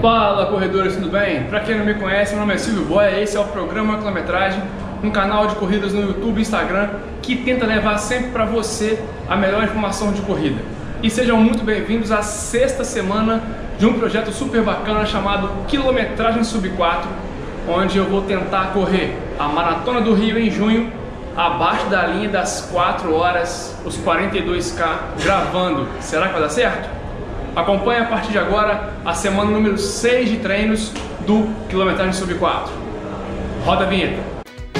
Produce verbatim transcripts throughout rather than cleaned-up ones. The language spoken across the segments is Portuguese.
Fala corredores, tudo bem? Pra quem não me conhece, meu nome é Silvio Boia, esse é o programa Quilometragem, um canal de corridas no YouTube e Instagram que tenta levar sempre pra você a melhor informação de corrida. E sejam muito bem-vindos à sexta semana de um projeto super bacana chamado Quilometragem Sub quatro, onde eu vou tentar correr a Maratona do Rio em junho, abaixo da linha das quatro horas, os quarenta e dois K, gravando. Será que vai dar certo? Acompanhe a partir de agora a semana número seis de treinos do Quilometragem Sub quatro. Roda a vinheta.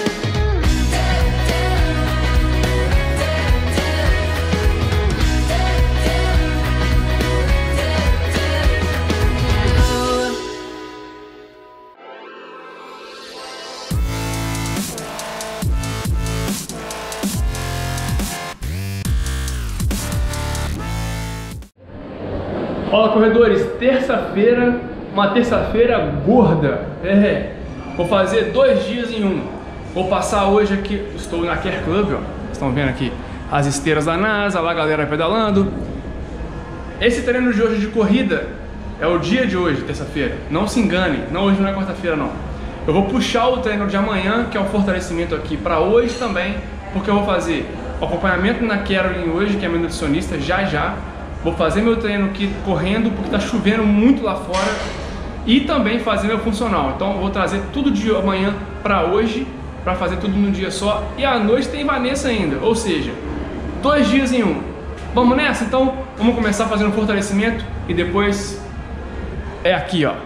Fala corredores, terça-feira, uma terça-feira gorda, é, vou fazer dois dias em um, vou passar hoje aqui, estou na Care Club, ó, estão vendo aqui as esteiras da NASA, lá a galera pedalando. Esse treino de hoje de corrida é o dia de hoje, terça-feira, não se engane, não, hoje não é quarta-feira não. Eu vou puxar o treino de amanhã, que é o fortalecimento aqui, para hoje também, porque eu vou fazer o acompanhamento na Caroline hoje, que é minha nutricionista, já já. Vou fazer meu treino aqui correndo porque está chovendo muito lá fora e também fazer meu funcional. Então eu vou trazer tudo de amanhã para hoje, para fazer tudo num dia só. E à noite tem Vanessa ainda, ou seja, dois dias em um. Vamos nessa? Então vamos começar fazendo fortalecimento e depois é aqui, ó.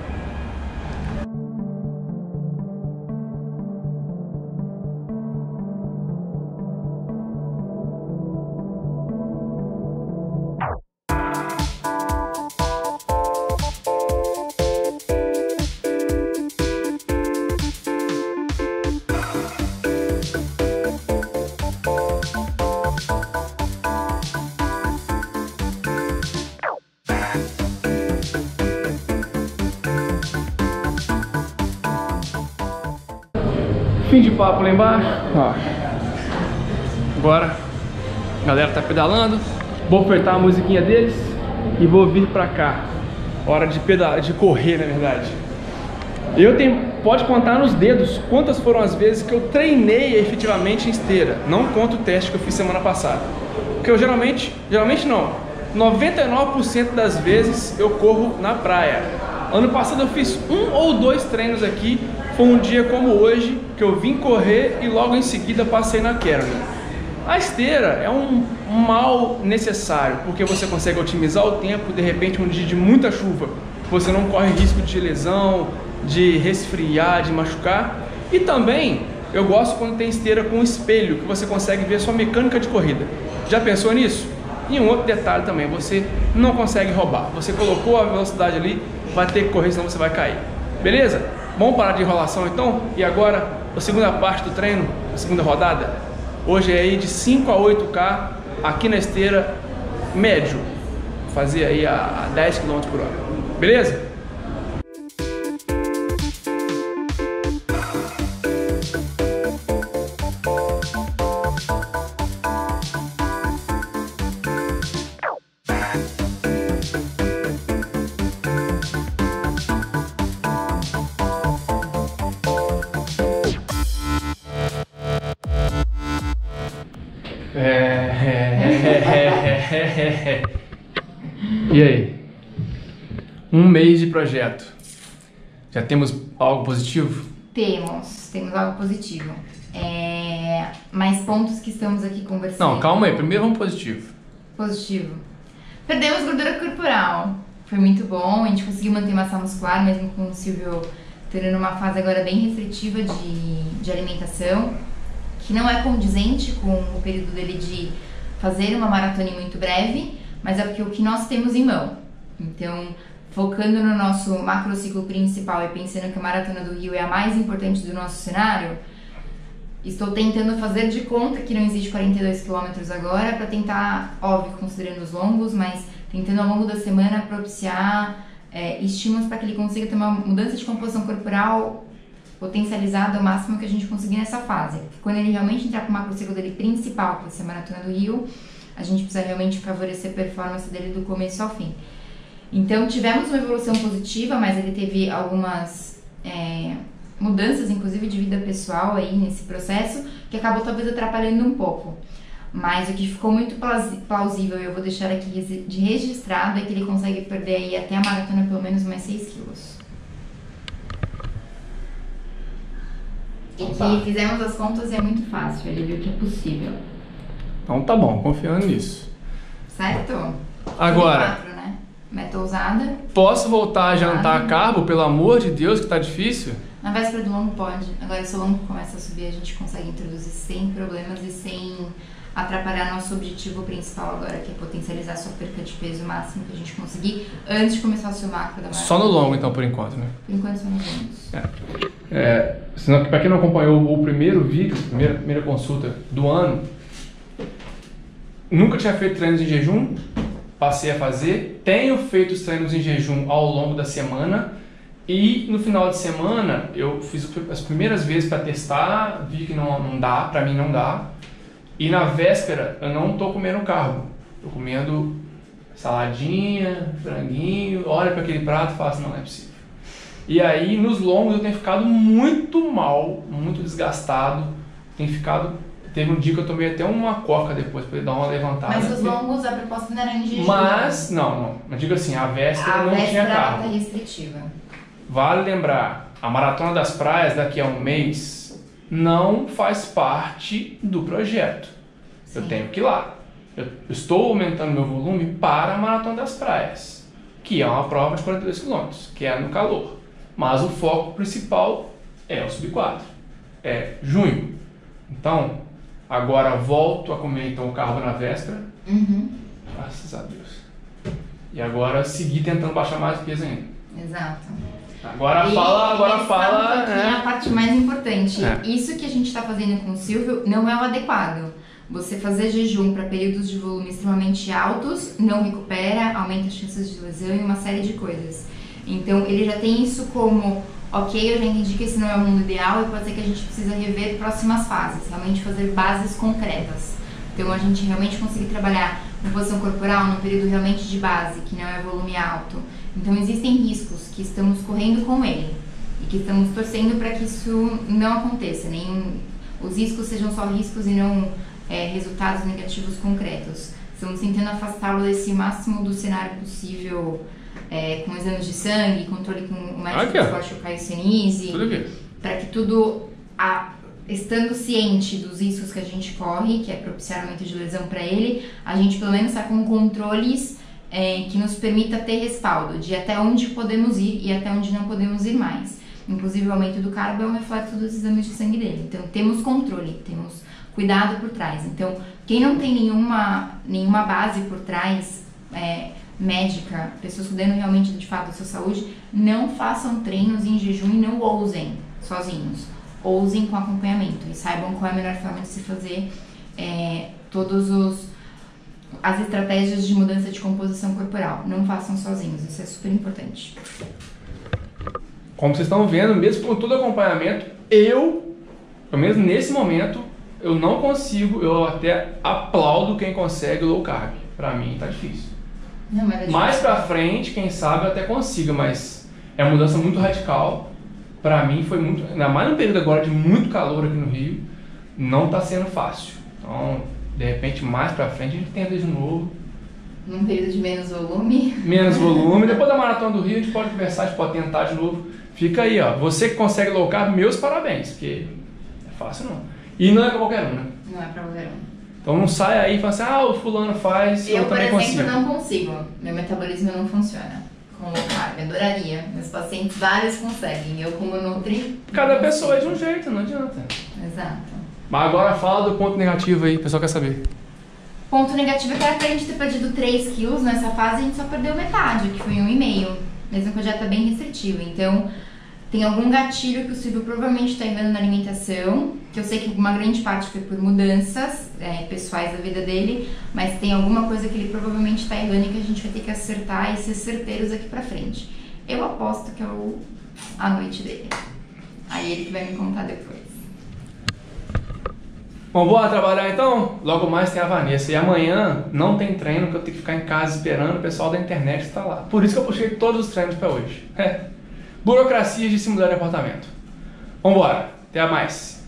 Fim de papo lá embaixo, ó. Agora a galera tá pedalando, vou apertar a musiquinha deles e vou vir pra cá. Hora de pedalar, de correr na verdade. Eu tenho, pode contar nos dedos quantas foram as vezes que eu treinei efetivamente em esteira. Não conto o teste que eu fiz semana passada. Porque eu geralmente, geralmente não, noventa e nove por cento das vezes eu corro na praia. Ano passado eu fiz um ou dois treinos aqui. Foi um dia como hoje, que eu vim correr e logo em seguida passei na Caroline. A esteira é um mal necessário, porque você consegue otimizar o tempo, de repente um dia de muita chuva, você não corre risco de lesão, de resfriar, de machucar. E também, eu gosto quando tem esteira com espelho, que você consegue ver a sua mecânica de corrida. Já pensou nisso? E um outro detalhe também, você não consegue roubar. Você colocou a velocidade ali, vai ter que correr, senão você vai cair. Beleza? Vamos parar de enrolação então? E agora, a segunda parte do treino, a segunda rodada. Hoje é aí de cinco a oito K, aqui na esteira, médio. Vou fazer aí a dez quilômetros por hora. Beleza? E aí? Um mês de projeto. Já temos algo positivo? Temos, temos algo positivo. É... Mais pontos que estamos aqui conversando. Não, calma aí, primeiro vamos positivo. Positivo. Perdemos gordura corporal. Foi muito bom, a gente conseguiu manter massa muscular, mesmo com o Silvio tendo uma fase agora bem restritiva de, de alimentação, que não é condizente com o período dele de fazer uma maratona muito breve, mas é porque o que nós temos em mão. Então, focando no nosso macrociclo principal e pensando que a Maratona do Rio é a mais importante do nosso cenário, estou tentando fazer de conta que não existe quarenta e dois quilômetros agora, para tentar, óbvio, considerando os longos, mas tentando ao longo da semana propiciar é, estímulos para que ele consiga ter uma mudança de composição corporal potencializada ao máximo que a gente conseguir nessa fase. Quando ele realmente entrar com o macrociclo dele principal, que vai ser a Maratona do Rio, a gente precisa realmente favorecer a performance dele do começo ao fim. Então tivemos uma evolução positiva, mas ele teve algumas é, mudanças, inclusive de vida pessoal aí nesse processo, que acabou talvez atrapalhando um pouco. Mas o que ficou muito plausível, e eu vou deixar aqui de registrado, é que ele consegue perder aí até a maratona pelo menos mais seis quilos. E que fizemos as contas e é muito fácil, ele viu que é possível. Então tá bom, confiando nisso. Certo? Agora, quatro, né? Meta ousada. Posso voltar a jantar carbo, pelo amor de Deus, que tá difícil? Na véspera do longo pode. Agora, se o longo começa a subir, a gente consegue introduzir sem problemas e sem atrapalhar nosso objetivo principal agora, que é potencializar a sua perca de peso máximo que a gente conseguir antes de começar o seu macro da maratona. Só no longo, então, por enquanto, né? Por enquanto, só nos longos. É. É, senão, pra quem não acompanhou o primeiro vídeo, a primeira, primeira consulta do ano, nunca tinha feito treinos em jejum, passei a fazer. Tenho feito os treinos em jejum ao longo da semana e no final de semana eu fiz as primeiras vezes para testar, vi que não, não dá, para mim não dá. E na véspera eu não tô comendo carbo, tô comendo saladinha, franguinho, olha para aquele prato e falo assim, não, não é possível. E aí nos longos eu tenho ficado muito mal, muito desgastado, tenho ficado... Teve um dia que eu tomei até uma coca depois para dar uma levantada. Mas os longos, a proposta não era em jejum. Mas, não, não. Mas digo assim, a véspera a não véspera tinha carbo. A véspera restritiva. Vale lembrar, a Maratona das Praias daqui a um mês não faz parte do projeto. Sim. Eu tenho que ir lá. Eu estou aumentando meu volume para a Maratona das Praias, que é uma prova de quarenta e dois quilômetros, que é no calor. Mas o foco principal é o sub quatro. É junho. Então... Agora volto a comer então o carbo na véspera. Uhum. Graças a Deus. E agora seguir tentando baixar mais peso ainda. Exato. Agora e, fala, agora fala. Aqui é a parte mais importante. É. Isso que a gente está fazendo com o Silvio não é o adequado. Você fazer jejum para períodos de volume extremamente altos não recupera, aumenta as chances de lesão e uma série de coisas. Então ele já tem isso como... Ok, eu já entendi que esse não é o mundo ideal e pode ser que a gente precisa rever próximas fases, realmente fazer bases concretas. Então a gente realmente conseguir trabalhar com posição corporal num período realmente de base, que não é volume alto. Então existem riscos que estamos correndo com ele e que estamos torcendo para que isso não aconteça, nenhum, os riscos sejam só riscos e não é, resultados negativos concretos. Estamos tentando afastá-lo desse máximo do cenário possível. É, com exames de sangue, controle com o médico do esporte, o Caio Senise, para que tudo, a, estando ciente dos riscos que a gente corre, que é propiciar aumento de lesão para ele, a gente pelo menos está com controles é, que nos permita ter respaldo de até onde podemos ir e até onde não podemos ir mais. Inclusive o aumento do carbo é um reflexo dos exames de sangue dele, então temos controle, temos cuidado por trás. Então quem não tem nenhuma, nenhuma base por trás, é, médica, pessoas cuidando realmente de fato da sua saúde, não façam treinos em jejum e não ousem sozinhos. Ousem com acompanhamento e saibam qual é a melhor forma de se fazer é, todos os as estratégias de mudança de composição corporal. Não façam sozinhos, isso é super importante. Como vocês estão vendo, mesmo com todo acompanhamento, eu, pelo menos nesse momento, eu não consigo, eu até aplaudo quem consegue low carb. Pra mim tá difícil. Não, mas mais pra frente, quem sabe eu até consiga, mas é uma mudança muito radical. Pra mim foi muito, ainda mais no período agora de muito calor aqui no Rio, não tá sendo fácil. Então, de repente, mais pra frente a gente tenta de novo. Num período de menos volume. Menos volume. Depois da Maratona do Rio a gente pode conversar, a gente pode tentar de novo. Fica aí, ó. Você que consegue low carb, meus parabéns, porque é fácil não. E não é pra qualquer um, né? Não é pra qualquer um. Então não sai aí e fala assim, ah, o fulano faz, eu, eu também por exemplo, consigo. não consigo. Meu metabolismo não funciona com low carb. Adoraria. Meus pacientes, vários conseguem. Eu, como nutri... Cada pessoa é de um jeito, não adianta. Exato. Mas agora fala do ponto negativo aí, o pessoal quer saber. Ponto negativo é que era pra gente ter perdido três quilos nessa fase, a gente só perdeu metade, que foi um e meio. Mesmo com a dieta bem restritiva. Então, tem algum gatilho que o Silvio provavelmente está errando na alimentação, que eu sei que uma grande parte foi por mudanças é, pessoais da vida dele, mas tem alguma coisa que ele provavelmente está errando e que a gente vai ter que acertar e ser certeiros aqui pra frente. Eu aposto que é o, a noite dele. Aí ele que vai me contar depois. Vamos embora trabalhar então? Logo mais tem a Vanessa. E amanhã não tem treino, que eu tenho que ficar em casa esperando o pessoal da internet estar lá. Por isso que eu puxei todos os treinos para hoje. É. Burocracias de se mudar de apartamento. Vamos embora. Até mais.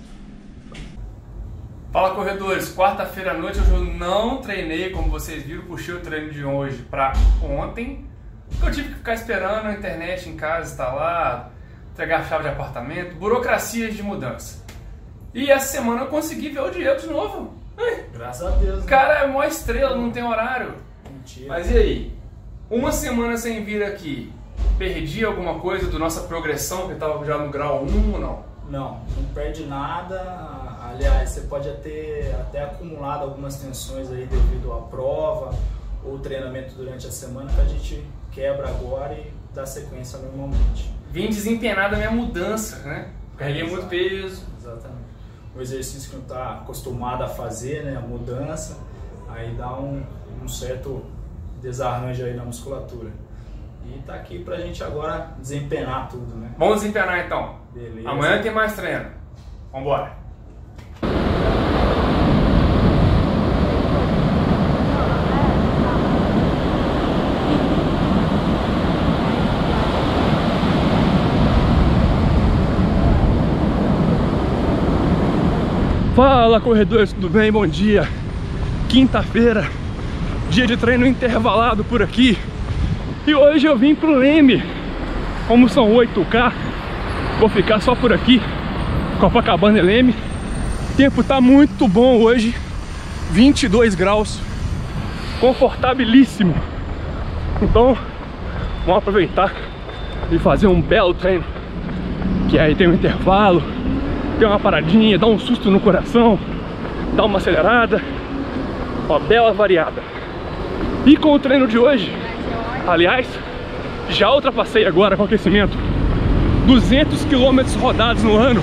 Fala, corredores. Quarta-feira à noite eu não treinei, como vocês viram. Puxei o treino de hoje para ontem. Porque eu tive que ficar esperando a internet em casa instalar, entregar a chave de apartamento. Burocracias de mudança. E essa semana eu consegui ver o Diego de novo. Graças a Deus. O cara é mó estrela, não tem horário. Mentira. Mas e aí? Uma semana sem vir aqui, perdi alguma coisa da nossa progressão, que estava já no grau um ou não? Não, não perde nada. Aliás, você pode ter até acumulado algumas tensões aí devido à prova ou treinamento durante a semana, que a gente quebra agora e dá sequência normalmente. Vim desempenhar a minha mudança, né? Carreguei Exato. muito peso. Exatamente. O exercício que não está acostumado a fazer, né, a mudança, aí dá um, um certo desarranjo aí na musculatura. E tá aqui pra gente agora desempenar tudo, né? Vamos desempenar então. Beleza. Amanhã tem mais treino. Vambora. Fala, corredores, tudo bem? Bom dia. Quinta-feira, dia de treino intervalado por aqui. E hoje eu vim pro Leme. Como são oito K, vou ficar só por aqui, Copacabana e Leme. O tempo tá muito bom hoje, vinte e dois graus, confortabilíssimo. Então, vamos aproveitar e fazer um belo treino. Que aí tem um intervalo, tem uma paradinha, dá um susto no coração, dá uma acelerada, uma bela variada. E com o treino de hoje, aliás, já ultrapassei agora com o aquecimento duzentos quilômetros rodados no ano.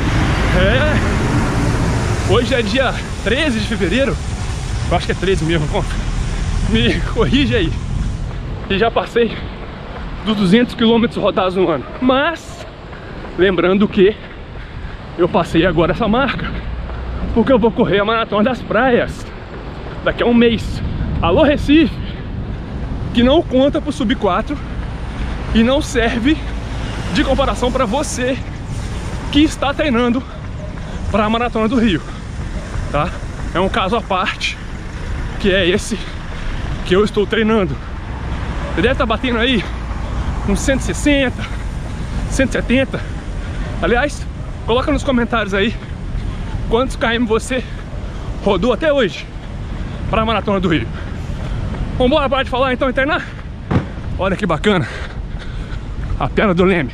É, hoje é dia treze de fevereiro, eu acho que é treze mesmo, me corrige aí. E já passei dos duzentos quilômetros rodados no ano. Mas, lembrando que eu passei agora essa marca porque eu vou correr a Maratona das Praias daqui a um mês. Alô, Recife, que não conta pro Sub quatro e não serve de comparação para você que está treinando para a Maratona do Rio, tá? É um caso à parte, que é esse que eu estou treinando. Você deve estar batendo aí uns cento e sessenta, cento e setenta. Aliás, coloca nos comentários aí quantos km você rodou até hoje para a Maratona do Rio. Vambora, parar de falar então e treinar? Olha que bacana a perna do Leme.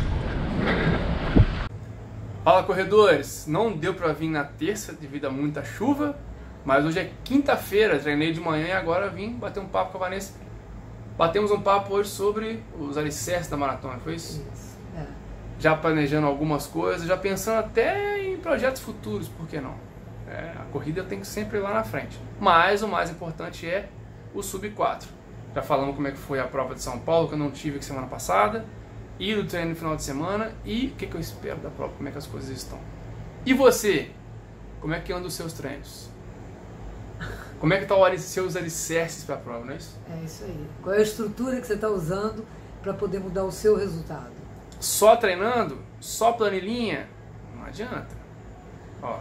Fala, corredores, não deu para vir na terça devido a muita chuva, mas hoje é quinta-feira, treinei de manhã e agora vim bater um papo com a Vanessa. Batemos um papo hoje sobre os alicerces da maratona, foi isso? Isso, é. Já planejando algumas coisas, já pensando até em projetos futuros, por que não? É, a corrida tem que sempre ir lá na frente. Mas o mais importante é o Sub quatro. Já falamos como é que foi a prova de São Paulo, que eu não tive aqui semana passada, e do treino no final de semana, e o que, que eu espero da prova, como é que as coisas estão. E você? Como é que andam os seus treinos? Como é que estão os seus alicerces para a prova, não é isso? É isso aí. Qual é a estrutura que você está usando para poder mudar o seu resultado? Só treinando? Só planilhinha? Não adianta. Ó.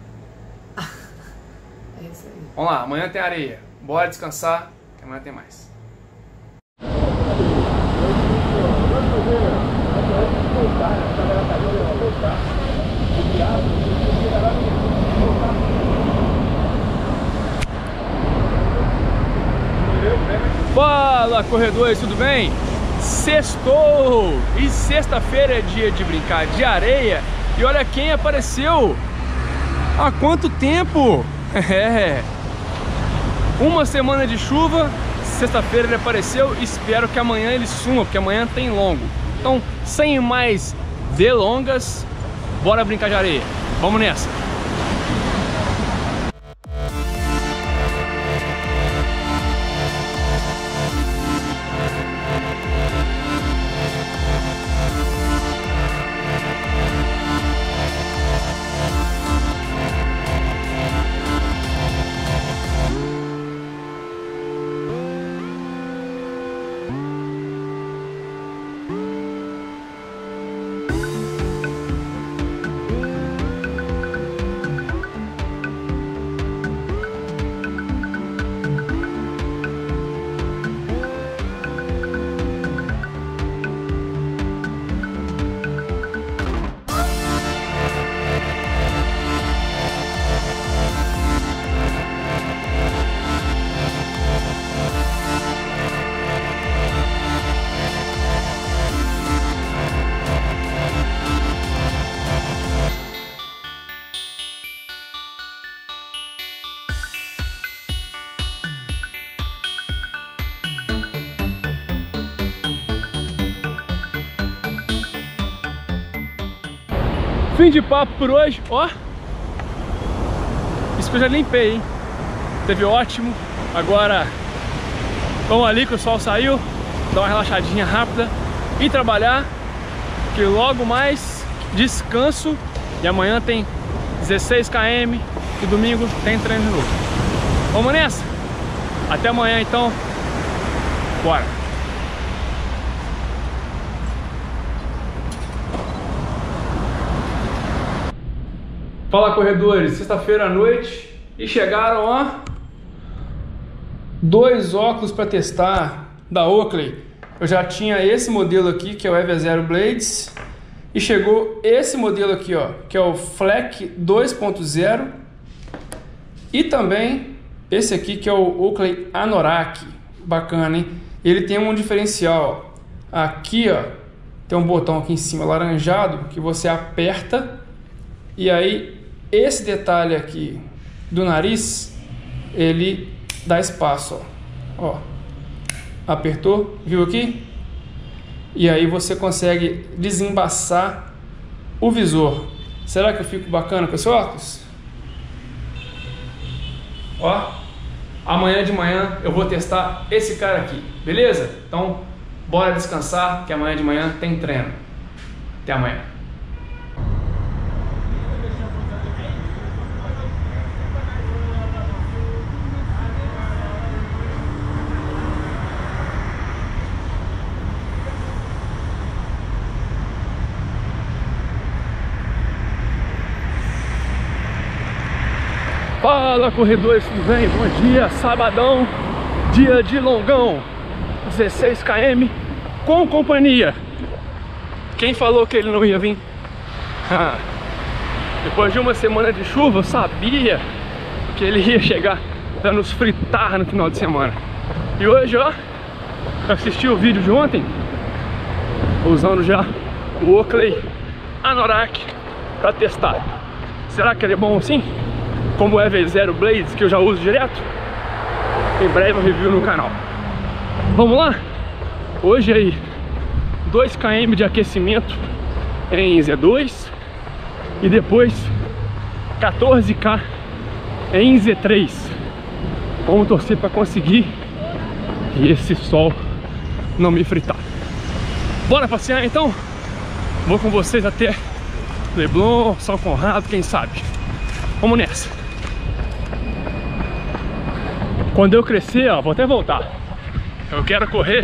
É isso aí. Vamos lá, amanhã tem areia. Bora descansar, que amanhã tem mais. Fala, corredores, tudo bem? Sextou! E sexta-feira é dia de brincar de areia. E olha quem apareceu! Há quanto tempo? É. Uma semana de chuva, sexta-feira ele apareceu, espero que amanhã ele suma, porque amanhã tem longo. Então, sem mais delongas, bora brincar de areia. Vamos nessa! Fim de papo por hoje, ó. Isso que eu já limpei, hein? Teve ótimo. Agora vamos ali que o sol saiu, dar uma relaxadinha rápida e trabalhar, que logo mais descanso. E amanhã tem dezesseis quilômetros e domingo tem treino de novo. Vamos nessa? Até amanhã então. Bora! Fala, corredores! Sexta-feira à noite e chegaram, ó, dois óculos para testar da Oakley. Eu já tinha esse modelo aqui, que é o Ever Zero Blades, e chegou esse modelo aqui, ó, que é o Fleck dois ponto zero, e também esse aqui, que é o Oakley Anorak. Bacana, hein? Ele tem um diferencial, ó. Aqui, ó, tem um botão aqui em cima alaranjado que você aperta, e aí esse detalhe aqui do nariz, ele dá espaço, ó. Ó, apertou, viu aqui? E aí você consegue desembaçar o visor. Será que eu fico bacana com esse óculos? Ó, amanhã de manhã eu vou testar esse cara aqui, beleza? Então, bora descansar, que amanhã de manhã tem treino. Até amanhã. Fala, corredores, tudo bem? Bom dia, sabadão, dia de longão, dezesseis quilômetros com companhia. Quem falou que ele não ia vir? Ah, depois de uma semana de chuva, eu sabia que ele ia chegar pra nos fritar no final de semana. E hoje, ó, eu assisti o vídeo de ontem, usando já o Oakley Anorak pra testar. Será que ele é bom assim? Como o Ever Zero Blades, que eu já uso direto. Em breve eu review no canal. Vamos lá? Hoje aí, dois quilômetros de aquecimento em Z dois e depois quatorze quilômetros em Z três. Vamos torcer para conseguir e esse sol não me fritar. Bora passear então? Vou com vocês até Leblon, São Conrado, quem sabe. Vamos nessa. Quando eu crescer, ó, vou até voltar. Eu quero correr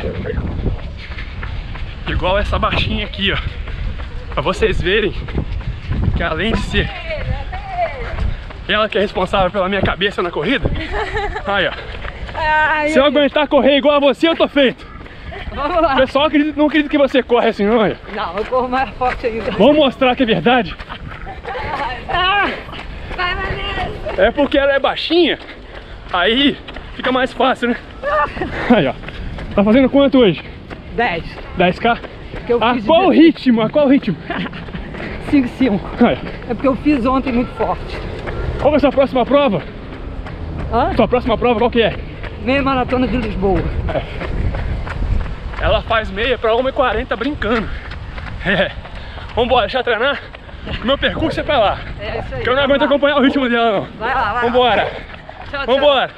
igual essa baixinha aqui, ó, pra vocês verem que além de ser ela que é responsável pela minha cabeça na corrida, aí, ó, ai, se eu aguentar correr igual a você, eu tô feito. Vamos lá. O pessoal acredita, não acredita que você corre assim, não, olha. Não, eu corro mais forte ainda. Vamos mostrar que é verdade. Ah, vai, Vanessa. É porque ela é baixinha, aí fica mais fácil, né? Aí, ó. Tá fazendo quanto hoje? dez. dez K? A fiz qual de... ritmo? A qual ritmo? cinco cinco. Aí. É porque eu fiz ontem muito forte. Qual é a sua próxima prova? Hã? Sua próxima prova qual que é? Meia maratona de Lisboa. É. Ela faz meia pra uma e quarenta brincando. É. Vambora, deixa eu treinar. Meu percurso é pra lá. É isso aí. Que eu não aguento lá. acompanhar o ritmo dela, não. Vai lá, vai Vambora. lá. Tchau, tchau. Vambora.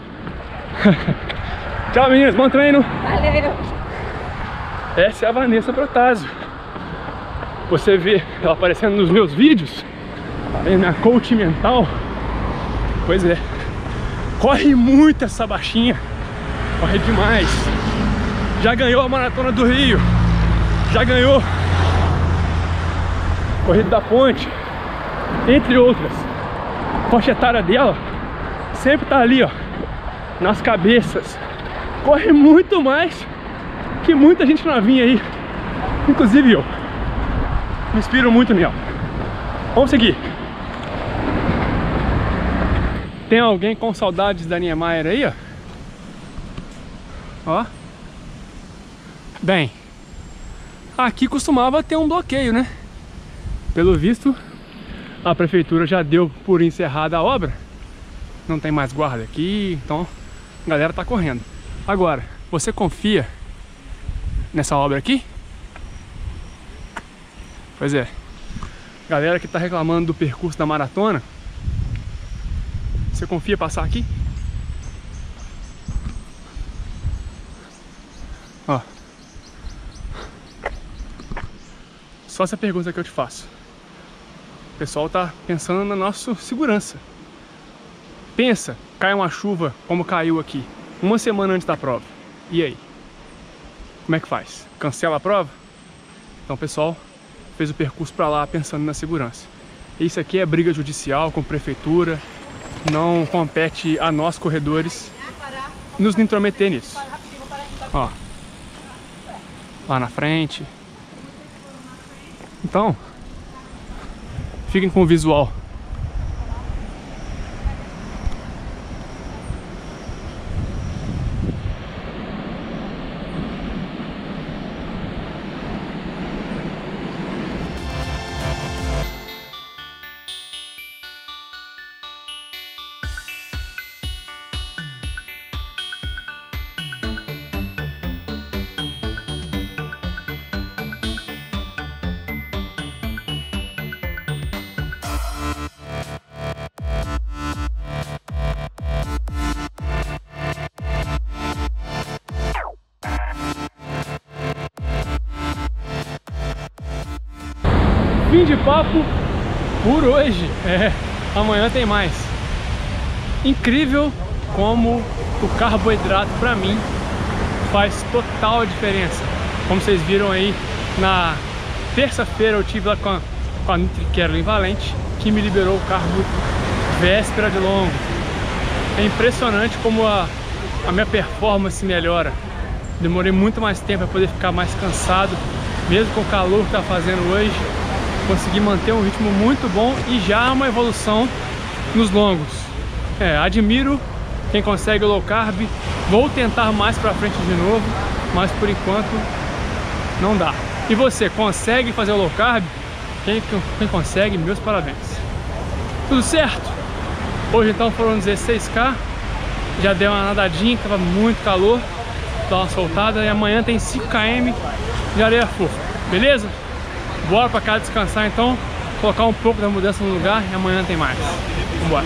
Tchau, meninas. Bom treino. Valeu. Essa é a Vanessa Protásio. Você vê ela aparecendo nos meus vídeos. É minha coach mental. Pois é. Corre muito essa baixinha. Corre demais. Já ganhou a Maratona do Rio. Já ganhou Corrida da Ponte, entre outras. A faixa etária dela sempre tá ali, ó, nas cabeças. Corre muito mais que muita gente novinha aí, inclusive eu. Me inspiro muito nela. Vamos seguir. Tem alguém com saudades da Niemeyer aí, ó? Ó. Bem, aqui costumava ter um bloqueio, né? Pelo visto, a prefeitura já deu por encerrada a obra. Não tem mais guarda aqui, então a galera tá correndo. Agora, você confia nessa obra aqui? Pois é. Galera que tá reclamando do percurso da maratona, você confia passar aqui? Ó. Só essa pergunta que eu te faço. O pessoal tá pensando na nossa segurança. Pensa, cai uma chuva como caiu aqui, uma semana antes da prova. E aí? Como é que faz? Cancela a prova? Então o pessoal fez o percurso para lá pensando na segurança. Isso aqui é briga judicial com prefeitura, não compete a nós corredores nos intrometer nisso. Ó, lá na frente. Então, fiquem com o visual. Fim de papo por hoje. É, amanhã tem mais. Incrível como o carboidrato para mim faz total diferença. Como vocês viram aí, na terça-feira eu tive lá com a, com a NutriKerlin Valente, que me liberou o carbo véspera de longo. É impressionante como a, a minha performance melhora. Demorei muito mais tempo para poder ficar mais cansado, mesmo com o calor que tá fazendo hoje. Consegui manter um ritmo muito bom e já uma evolução nos longos. É, admiro quem consegue low carb. Vou tentar mais pra frente de novo, mas por enquanto não dá. E você, consegue fazer o low carb? Quem, quem consegue, meus parabéns. Tudo certo? Hoje então foram dezesseis K. Já deu uma nadadinha, que tava muito calor. Dá uma soltada e amanhã tem cinco quilômetros de areia fofa. Beleza? Bora pra cá descansar então, colocar um pouco da mudança no lugar e amanhã tem mais. Vambora.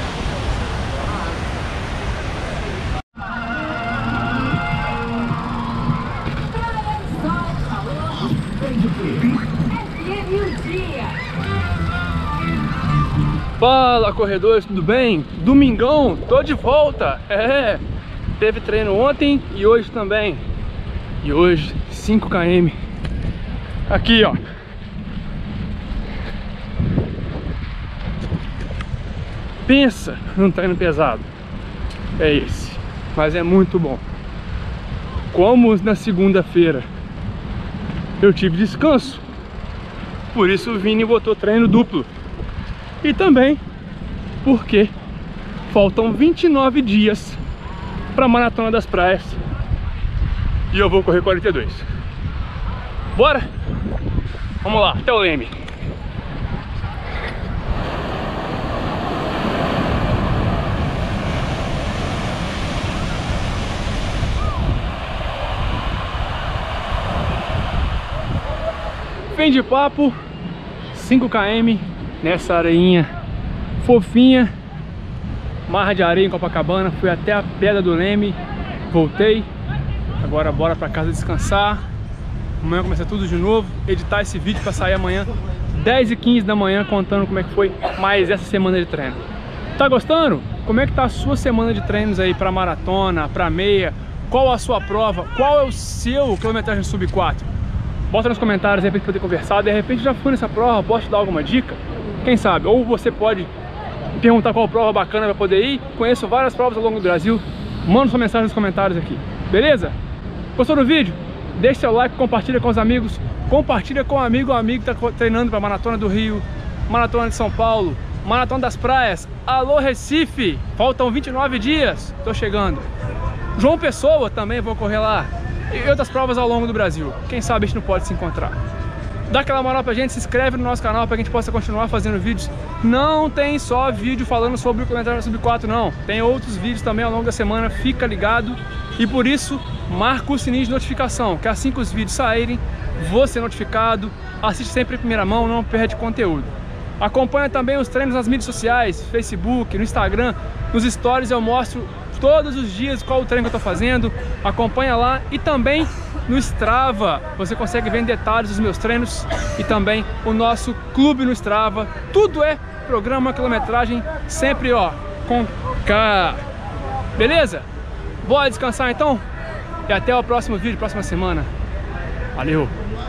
Fala corredores, tudo bem? Domingão, tô de volta. É, teve treino ontem e hoje também. E hoje cinco quilômetros. Aqui ó. Pensa num treino pesado. É esse. Mas é muito bom. Como na segunda-feira eu tive descanso, por isso o Vini botou treino duplo. E também porque faltam vinte e nove dias para a Maratona das Praias e eu vou correr quarenta e dois. Bora? Vamos lá, até o leme. Fim de papo, cinco quilômetros nessa areinha fofinha, marra de areia em Copacabana. Fui até a Pedra do Leme, voltei. Agora bora pra casa descansar. Amanhã começa tudo de novo, editar esse vídeo para sair amanhã dez e quinze da manhã, contando como é que foi mais essa semana de treino. Tá gostando? Como é que tá a sua semana de treinos aí para maratona, para meia? Qual a sua prova? Qual é o seu quilometragem sub quatro? Bota nos comentários aí pra gente poder conversar. De repente já fui nessa prova, posso te dar alguma dica? Quem sabe? Ou você pode perguntar qual prova bacana para poder ir. Conheço várias provas ao longo do Brasil. Manda sua mensagem nos comentários aqui. Beleza? Gostou do vídeo? Deixa seu like, compartilha com os amigos. Compartilha com um amigo ou amigo que está treinando para Maratona do Rio, Maratona de São Paulo, Maratona das Praias. Alô Recife, faltam vinte e nove dias, tô chegando. João Pessoa também vou correr lá. E outras provas ao longo do Brasil. Quem sabe a gente não pode se encontrar. Dá aquela moral pra gente, se inscreve no nosso canal para que a gente possa continuar fazendo vídeos. Não tem só vídeo falando sobre o quilometragem sub quatro não. Tem outros vídeos também ao longo da semana, fica ligado. E por isso, marca o sininho de notificação, que assim que os vídeos saírem, você é notificado, assiste sempre em primeira mão, não perde conteúdo. Acompanha também os treinos nas mídias sociais, Facebook, no Instagram, nos stories eu mostro todos os dias qual o treino que eu estou fazendo, acompanha lá e também no Strava, você consegue ver em detalhes os meus treinos e também o nosso clube no Strava, tudo é programa quilometragem, sempre ó, com K, beleza? Bora descansar então? E até o próximo vídeo, próxima semana, valeu!